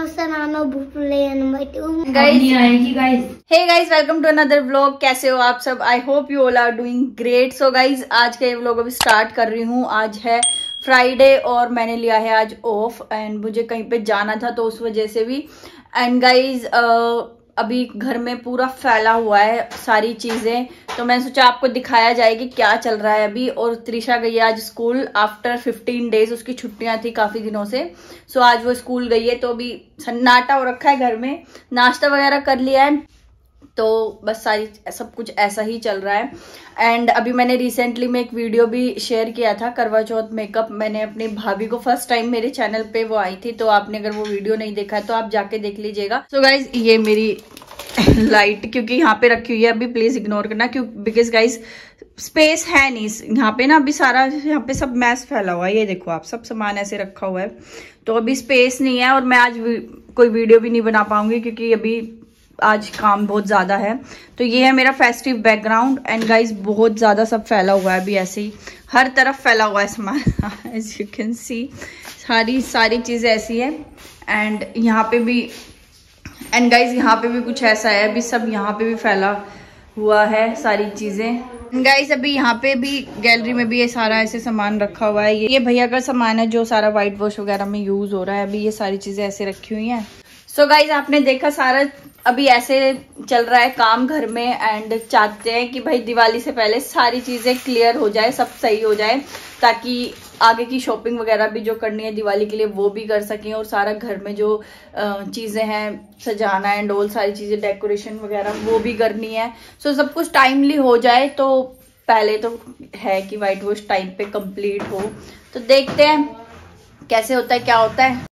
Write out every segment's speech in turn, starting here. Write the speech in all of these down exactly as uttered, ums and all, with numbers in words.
Hey guys, welcome to another vlog. कैसे हो आप सब? I hope you all are doing great. So guys, आज का ये व्लॉग अभी स्टार्ट कर रही हूँ। आज है फ्राइडे और मैंने लिया है आज ऑफ एंड मुझे कहीं पे जाना था तो उस वजह से भी। एंड गाइस अभी घर में पूरा फैला हुआ है सारी चीजें, तो मैंने सोचा आपको दिखाया जाएगी क्या चल रहा है अभी। और त्रिशा गई है आज स्कूल आफ्टर फिफ्टीन डेज, उसकी छुट्टियां थी काफी दिनों से। सो आज वो स्कूल गई है तो अभी सन्नाटा हो रखा है घर में। नाश्ता वगैरह कर लिया है तो बस सारी सब कुछ ऐसा ही चल रहा है। एंड अभी मैंने रिसेंटली में एक वीडियो भी शेयर किया था, करवा चौथ मेकअप। मैंने अपनी भाभी को फर्स्ट टाइम मेरे चैनल पे वो आई थी, तो आपने अगर वो वीडियो नहीं देखा है तो आप जाके देख लीजिएगा। सो so गाइज, ये मेरी लाइट क्योंकि यहाँ पे रखी हुई है, अभी प्लीज इग्नोर करना क्यों बिकॉज गाइज स्पेस है नहीं यहाँ पे ना। अभी सारा यहाँ पे सब मैस फैला हुआ है, ये देखो आप, सब सामान ऐसे रखा हुआ है तो अभी स्पेस नहीं है। और मैं आज कोई वीडियो भी नहीं बना पाऊंगी क्योंकि अभी आज काम बहुत ज्यादा है। तो ये है मेरा फेस्टिव बैकग्राउंड। एंड गाइज बहुत ज्यादा सब फैला हुआ है अभी, ऐसे ही हर तरफ फैला हुआ है सामान एज यू कैन सी, सारी सारी चीजें ऐसी है। एंड यहाँ पे भी, एंड गाइज यहाँ पे भी कुछ ऐसा है, अभी सब यहाँ पे भी फैला हुआ है सारी चीजें। गाइज अभी यहाँ पे भी गैलरी में भी ये सारा ऐसे सामान रखा हुआ है। ये भैया का सामान है जो सारा व्हाइट वॉश वगैरह में यूज हो रहा है। अभी ये सारी चीजें ऐसे रखी हुई हैं। सो so गाइज आपने देखा सारा अभी ऐसे चल रहा है काम घर में। एंड चाहते हैं कि भाई दिवाली से पहले सारी चीजें क्लियर हो जाए, सब सही हो जाए, ताकि आगे की शॉपिंग वगैरह भी जो करनी है दिवाली के लिए वो भी कर सकें। और सारा घर में जो चीजें हैं सजाना एंड ऑल सारी चीजें डेकोरेशन वगैरह वो भी करनी है। सो so, सब कुछ टाइमली हो जाए तो पहले तो है कि व्हाइट वॉश टाइम पे कंप्लीट हो। तो देखते हैं कैसे होता है, क्या होता है।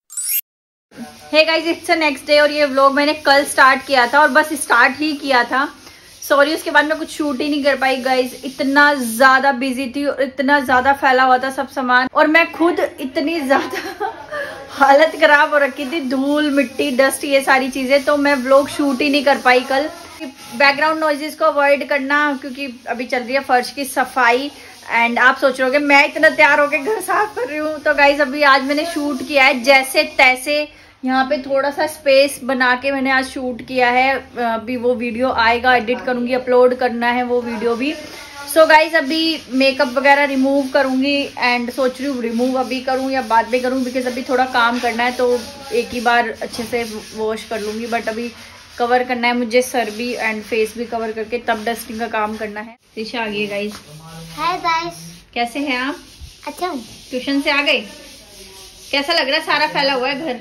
Hey guys, it's next day और ये व्लॉग मैंने कल स्टार्ट किया था और बस स्टार्ट ही किया था। सॉरी, उसके बाद मैं कुछ शूट ही नहीं कर पाई गाइस, इतना ज्यादा बिजी थी और इतना ज्यादा फैला हुआ था सब सामान। और मैं खुद इतनी ज्यादा हालत खराब हो रखी थी, धूल मिट्टी डस्ट ये सारी चीजें, तो मैं व्लॉग शूट ही नहीं कर पाई कल। बैकग्राउंड नॉइजेस को अवॉइड करना क्योंकि अभी चल रही है फर्श की सफाई। एंड आप सोच रहे होगे मैं इतना तैयार होकर घर साफ कर रही हूँ, तो गाइज अभी आज मैंने शूट किया है जैसे तैसे। यहाँ पे थोड़ा सा स्पेस बना के मैंने आज शूट किया है। अभी वो वीडियो आएगा, एडिट करूंगी, अपलोड करना है वो वीडियो भी। सो so गाइज अभी मेकअप वगैरह रिमूव करूंगी एंड सोच रही हूँ रिमूव अभी करूँ या बाद में करूँ, बिकॉज अभी थोड़ा काम करना है तो एक ही बार अच्छे से वॉश कर लूंगी। बट अभी कवर करना है मुझे सर भी एंड फेस भी कवर करके, तब डस्टिंग का काम करना है। त्रिशा आ गई गाइज। हाय गाइस, कैसे हैं आप? अच्छा हूँ। ट्यूशन से आ गए? कैसा लग रहा है? सारा फैला हुआ है घर।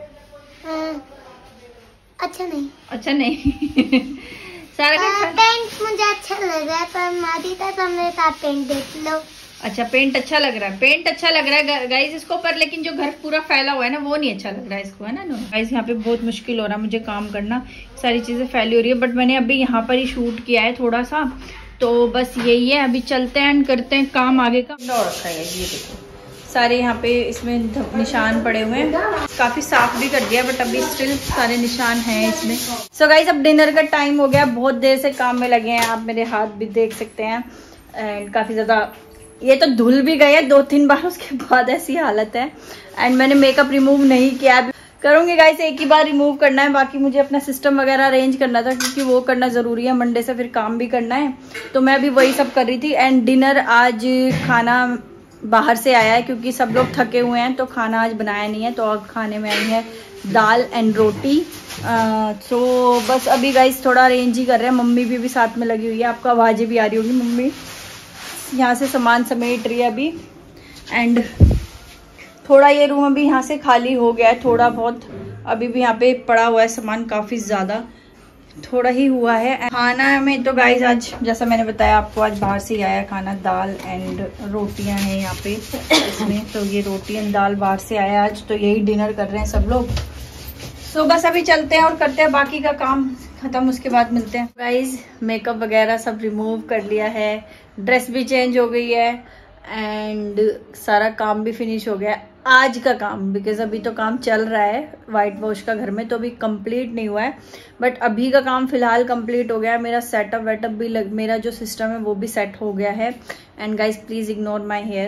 अच्छा नहीं। अच्छा नहीं सारा घर पेंट मुझे अच्छा लग रहा है, पर मादी का तो मेरे साथ पेंट देख लो। अच्छा, पेंट अच्छा लग रहा है, पेंट अच्छा लग रहा है गाइज इसको, पर लेकिन जो घर पूरा फैला हुआ है ना वो नहीं अच्छा लग रहा है इसको, है ना गाइज। यहाँ पे बहुत मुश्किल हो रहा है मुझे काम करना, सारी चीजें फैली हो रही है। बट मैंने अभी यहाँ पर ही शूट किया है थोड़ा सा, तो बस यही है। अभी चलते हैं एंड करते हैं काम आगे का। रखा है ये देखो, सारे यहाँ पे इसमें निशान पड़े हुए हैं, काफी साफ भी कर दिया बट अभी स्टिल सारे निशान हैं इसमें। सो so गाइस अब डिनर का टाइम हो गया, बहुत देर से काम में लगे हैं, आप मेरे हाथ भी देख सकते हैं। एंड काफी ज्यादा ये तो धुल भी गए दो तीन बार, उसके बाद ऐसी हालत है। एंड मैंने मेकअप रिमूव नहीं किया, करूंगी गाइस, एक ही बार रिमूव करना है। बाकी मुझे अपना सिस्टम वगैरह अरेंज करना था क्योंकि वो करना जरूरी है, मंडे से फिर काम भी करना है, तो मैं अभी वही सब कर रही थी। एंड डिनर आज खाना बाहर से आया है क्योंकि सब लोग थके हुए हैं तो खाना आज बनाया नहीं है, तो आज खाने में आई है दाल एंड रोटी। तो बस अभी गाइस थोड़ा अरेंज ही कर रहे हैं, मम्मी भी, भी साथ में लगी हुई है, आपको आवाजें भी आ रही होगी, मम्मी यहाँ से सामान समेट रही है अभी। एंड थोड़ा ये रूम अभी यहाँ से खाली हो गया है थोड़ा बहुत, अभी भी यहाँ पे पड़ा हुआ है सामान, काफी ज्यादा थोड़ा ही हुआ है। खाना में तो गाइज आज जैसा मैंने बताया आपको, आज बाहर से ही आया खाना, दाल एंड रोटियां हैं यहाँ पे इसमें, तो ये रोटी एंड दाल बाहर से आया आज, तो यही डिनर कर रहे हैं सब लोग। सो बस अभी चलते हैं और करते हैं बाकी का काम खत्म, उसके बाद मिलते हैं। गाइज मेकअप वगैरह सब रिमूव कर लिया है, ड्रेस भी चेंज हो गई है एंड सारा काम भी फिनिश हो गया आज का काम, बिकॉज अभी तो काम चल रहा है वाइट वॉश का घर में, तो अभी कंप्लीट नहीं हुआ है। बट अभी का काम फिलहाल कंप्लीट हो गया है। मेरा सेटअप वेटअप भी लग, मेरा जो सिस्टम है वो भी सेट हो गया है। And guys please ignore my hair,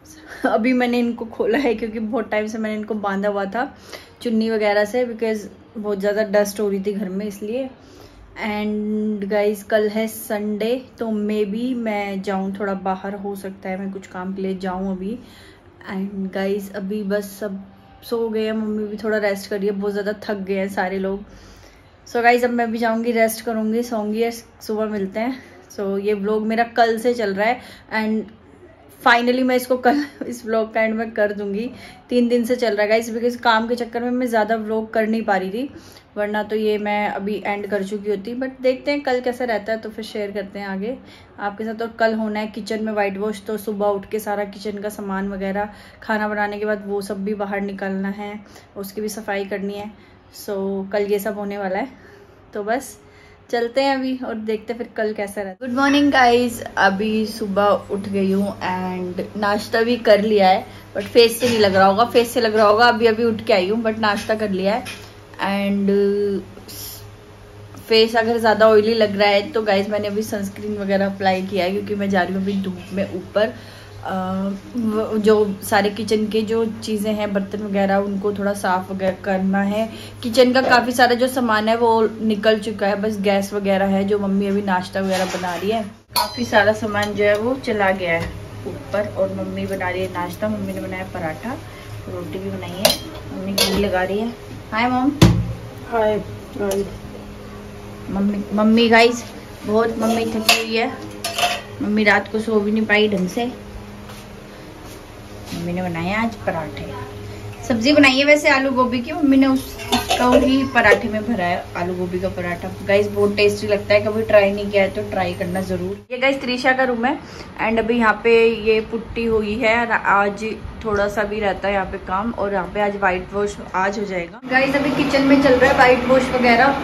अभी मैंने इनको खोला है क्योंकि बहुत टाइम से मैंने इनको बांधा हुआ था चुन्नी वगैरह से, बिकॉज बहुत ज़्यादा डस्ट हो रही थी घर में इसलिए। एंड गाइज कल है संडे, तो मे बी मैं जाऊँ थोड़ा बाहर, हो सकता है मैं कुछ काम के लिए जाऊँ अभी। एंड गाइज अभी बस सब सो गए हैं, मम्मी भी थोड़ा रेस्ट कर रही है, बहुत ज़्यादा थक गए हैं सारे लोग। सो so गाइज अब मैं भी जाऊँगी, रेस्ट करूँगी, सोऊंगी, सुबह मिलते हैं। सो so, ये व्लॉग मेरा कल से चल रहा है एंड फाइनली मैं इसको कल इस व्लॉग का एंड में कर दूंगी। तीन दिन से चल रहा है गाइस, बिकॉज काम के चक्कर में मैं ज़्यादा व्लॉग कर नहीं पा रही थी, वरना तो ये मैं अभी एंड कर चुकी होती। बट देखते हैं कल कैसा रहता है, तो फिर शेयर करते हैं आगे आपके साथ। और कल होना है किचन में वाइट वॉश, तो सुबह उठ के सारा किचन का सामान वगैरह खाना बनाने के बाद वो सब भी बाहर निकालना है, उसकी भी सफाई करनी है। सो so, कल ये सब होने वाला है, तो बस चलते हैं अभी और देखते हैं फिर कल कैसा रहता है। गुड मॉर्निंग गाइज, अभी सुबह उठ गई हूँ एंड नाश्ता भी कर लिया है, बट फेस से नहीं लग रहा होगा, फेस से लग रहा होगा अभी अभी उठ के आई हूँ, बट नाश्ता कर लिया है। एंड फेस अगर ज़्यादा ऑयली लग रहा है तो गाइज मैंने अभी सनस्क्रीन वगैरह अप्लाई किया है, क्योंकि मैं जा रही हूँ अभी धूप में ऊपर। Uh, जो सारे किचन के जो चीज़ें हैं, बर्तन वगैरह, उनको थोड़ा साफ वगैरह करना है। किचन का काफ़ी सारा जो सामान है वो निकल चुका है, बस गैस वगैरह है जो मम्मी अभी नाश्ता वगैरह बना रही है। काफ़ी सारा सामान जो है वो चला गया है ऊपर, और मम्मी बना रही है नाश्ता। मम्मी ने बनाया पराठा, रोटी भी बनाई है, मम्मी घी लगा रही है। Hi mom. Hi mummy mummy guys बहुत मम्मी थकी हुई है, मम्मी रात को सो भी नहीं पाई ढंग से। मम्मी ने बनाया आज पराठे, सब्जी बनाई है वैसे आलू गोभी की, मम्मी ने उसका ही पराठे में भरा है आलू गोभी का पराठा। गाइस बहुत टेस्टी लगता है, कभी ट्राई नहीं किया है तो ट्राई करना जरूर। ये गाइस त्रिशा का रूम है एंड अभी यहाँ पे ये पुट्टी हुई है, आज थोड़ा सा भी रहता है यहाँ पे काम, और यहाँ पे आज व्हाइट वॉश आज हो जाएगा। गाइस अभी किचन में चल रहा है व्हाइट वॉश वगैरह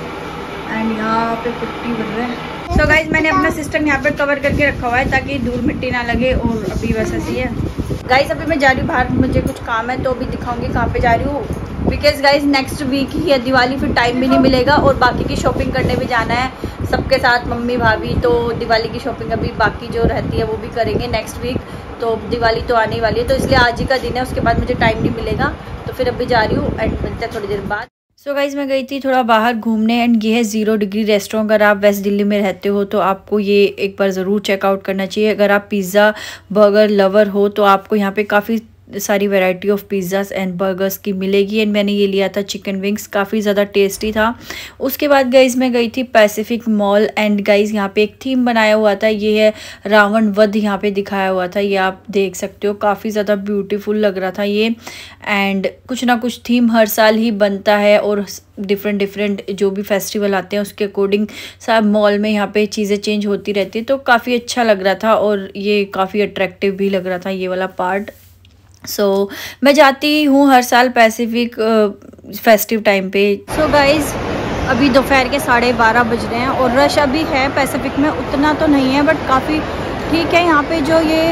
एंड यहाँ पे पुट्टी बन रहा है। सो so गाइज मैंने अपना सिस्टम यहाँ पे कवर करके रखा हुआ है ताकि धूल मिट्टी ना लगे, और अभी वैसा सी है। गाइज अभी मैं जा रही हूँ बाहर, मुझे कुछ काम है तो अभी दिखाऊंगी कहाँ पे जा रही हूँ, बिकॉज गाइज नेक्स्ट वीक ही है दिवाली, फिर टाइम भी नहीं मिलेगा, और बाकी की शॉपिंग करने भी जाना है सबके साथ, मम्मी भाभी। तो दिवाली की शॉपिंग अभी बाकी जो रहती है वो भी करेंगे नेक्स्ट वीक, तो दिवाली तो आने वाली है, तो इसलिए आज ही का दिन है, उसके बाद मुझे टाइम नहीं मिलेगा, तो फिर अभी जा रही हूँ एंड मिलते हैं थोड़ी देर बाद। सो so गाइज मैं गई थी थोड़ा बाहर घूमने एंड ये है ज़ीरो डिग्री रेस्टोरेंट। अगर आप वेस्ट दिल्ली में रहते हो तो आपको ये एक बार ज़रूर चेकआउट करना चाहिए। अगर आप पिज़्ज़ा बर्गर लवर हो तो आपको यहाँ पे काफ़ी सारी variety of pizzas and burgers की मिलेगी। एंड मैंने ये लिया था चिकन विंग्स, काफ़ी ज़्यादा टेस्टी था। उसके बाद गाइज़ मैं गई थी पैसिफिक मॉल एंड गाइज़ यहाँ पे एक थीम बनाया हुआ था, ये है रावण वध यहाँ पे दिखाया हुआ था, ये आप देख सकते हो, काफ़ी ज़्यादा ब्यूटीफुल लग रहा था ये। एंड कुछ ना कुछ थीम हर साल ही बनता है, और डिफरेंट डिफरेंट जो भी फेस्टिवल आते हैं उसके अकॉर्डिंग सब मॉल में यहाँ पे चीज़ें चेंज होती रहती है, तो काफ़ी अच्छा लग रहा था और ये काफ़ी अट्रैक्टिव भी लग रहा था ये वाला पार्ट। सो so, मैं जाती हूँ हर साल पैसिफिक फेस्टिव टाइम पे। सो so गाइज अभी दोपहर के साढ़े बारह बज रहे हैं और रश अभी है पैसिफिक में, उतना तो नहीं है बट काफ़ी ठीक है। यहाँ पे जो ये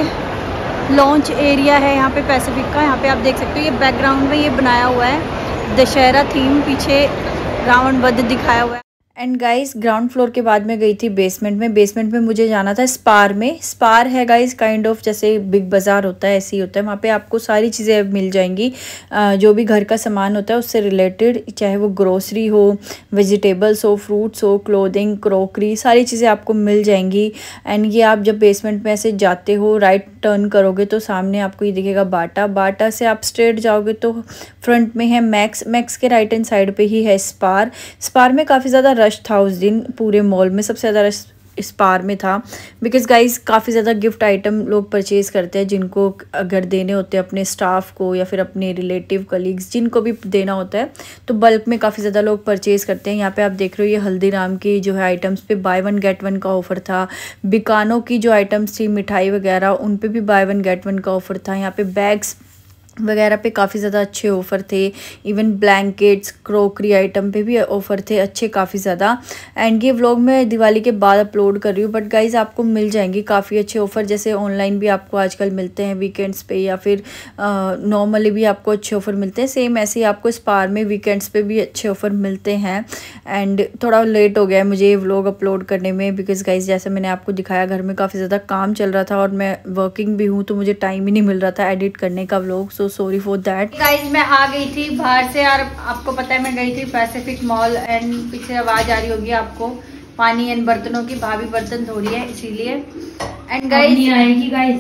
लॉन्च एरिया है यहाँ पे पैसिफिक का, यहाँ पे आप देख सकते हो, ये बैकग्राउंड में ये बनाया हुआ है दशहरा थीम, पीछे रावण वध दिखाया हुआ है। एंड गाइस ग्राउंड फ्लोर के बाद में गई थी बेसमेंट में। बेसमेंट में मुझे जाना था स्पार में। स्पार है गाइस काइंड ऑफ जैसे बिग बाज़ार होता है, ऐसे ही होता है। वहाँ पे आपको सारी चीज़ें मिल जाएंगी, जो भी घर का सामान होता है उससे रिलेटेड, चाहे वो ग्रोसरी हो, वेजिटेबल्स हो, फ्रूट्स हो, क्लोथिंग, क्रॉकरी, सारी चीज़ें आपको मिल जाएंगी। एंड ये आप जब बेसमेंट में ऐसे जाते हो, राइट टर्न करोगे तो सामने आपको ये दिखेगा बाटा। बाटा से आप स्ट्रेट जाओगे तो फ्रंट में है मैक्स। मैक्स के राइट हैंड साइड पे ही है स्पार। स्पार में काफ़ी ज़्यादा रश था उस दिन, पूरे मॉल में सबसे ज़्यादा रश स्पार में था, बिकॉज गाइस काफ़ी ज़्यादा गिफ्ट आइटम लोग परचेज़ करते हैं, जिनको अगर देने होते हैं अपने स्टाफ को या फिर अपने रिलेटिव कलीग्स, जिनको भी देना होता है तो बल्क में काफ़ी ज़्यादा लोग परचेज़ करते हैं। यहाँ पे आप देख रहे हो ये हल्दीराम की जो है आइटम्स पे बाय वन गेट वन का ऑफ़र था। बिकानो की जो आइटम्स थी मिठाई वगैरह, उन पर भी बाय वन गेट वन का ऑफ़र था। यहाँ पे बैग्स वगैरह पे काफ़ी ज़्यादा अच्छे ऑफ़र थे। इवन ब्लैंकेट्स, क्रोकरी आइटम पे भी ऑफ़र थे अच्छे काफ़ी ज़्यादा। एंड ये व्लॉग मैं दिवाली के बाद अपलोड कर रही हूँ, बट गाइज़ आपको मिल जाएंगे काफ़ी अच्छे ऑफ़र, जैसे ऑनलाइन भी आपको आजकल मिलते हैं वीकेंड्स पे, या फिर नॉर्मली भी आपको अच्छे ऑफ़र मिलते हैं। सेम ऐसे ही आपको स्पार में वीकेंड्स पे भी अच्छे ऑफ़र मिलते हैं। एंड थोड़ा लेट हो गया है मुझे ये व्लॉग अपलोड करने में, बिकॉज़ गाइज़ जैसे मैंने आपको दिखाया घर में काफ़ी ज़्यादा काम चल रहा था और मैं वर्किंग भी हूँ, तो मुझे टाइम ही नहीं मिल रहा था एडिट करने का vlog. So sorry for that guys. मैं आ गई थी बाहर से और आपको पता है मैं गई थी पैसिफिक मॉल। एंड पीछे आवाज आ रही होगी आपको पानी एंड बर्तनों की, भाभी बर्तन धो रही है इसीलिए। एंड गाइज नहीं आएगी गाइज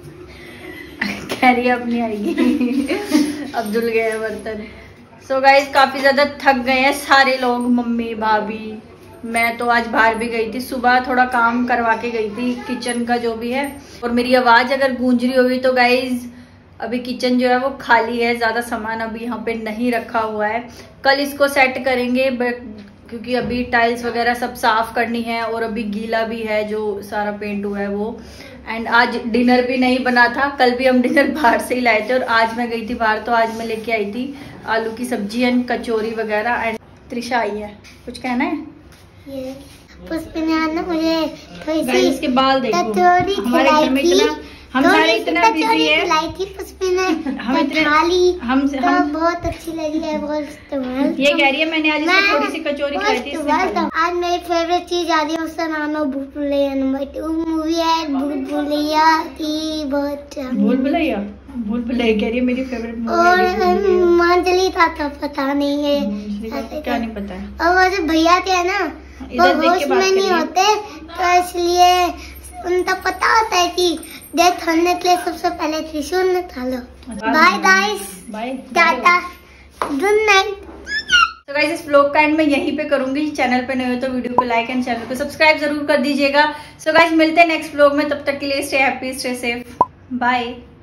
कह रही है अब नहीं आएगी अब धुल गए हैं बर्तन। सो गाइज काफी ज्यादा थक गए हैं सारे लोग, मम्मी भाभी। मैं तो आज बाहर भी गई थी, सुबह थोड़ा काम करवा के गई थी किचन का जो भी है। और मेरी आवाज अगर गूंज रही होगी तो गाइज अभी किचन जो है वो खाली है, ज्यादा सामान अभी यहाँ पे नहीं रखा हुआ है। कल इसको सेट करेंगे, बट क्योंकि अभी टाइल्स वगैरह सब साफ करनी है और अभी गीला भी है जो सारा पेंट हुआ है वो। एंड आज डिनर भी नहीं बना था, कल भी हम डिनर बाहर से ही लाए थे और आज मैं गई थी बाहर, तो आज मैं लेके आई थी आलू की सब्जी एंड कचौरी वगैरह। एंड त्रिशा आई है, कुछ कहना है? ये पुष्पना मुझे थोड़ी सी इसके बाल देखो, कचौरी हमारे घर में इतना हम सारे इतना बिजी है। लाई थी पुष्पना हम इतने खाली हम तो हम बहुत अच्छी लगी है, बहुत ये कह रही है मैंने आज इसको थोड़ी सी कचौरी खाई थी इसलिए। आज मेरी फेवरेट चीज आ रही है, उसका नाम है भूल भुलैया नंबर टू मूवी है। भूल भुलैया की बहुत भूल भुलैया भूल भुलैया कह रही है मेरी फेवरेट मूवी और मांजली था तो पता नहीं है, क्या नहीं पता है। और वो जो भैया थे ना वो होश में नहीं होते, तो इसलिए उनका पता होता है कि डेथ होने के लिए सबसे पहले त्रिशूल निकालो। Bye guys, bye tata, good night. तो गाइस इस व्लॉग का एंड मैं यहीं पे करूंगी। चैनल पे नए हो तो वीडियो को लाइक एंड चैनल को सब्सक्राइब जरूर कर दीजिएगा। सो गाइस मिलते हैं नेक्स्ट व्लॉग में, तब तक के लिए stay happy, stay safe, bye.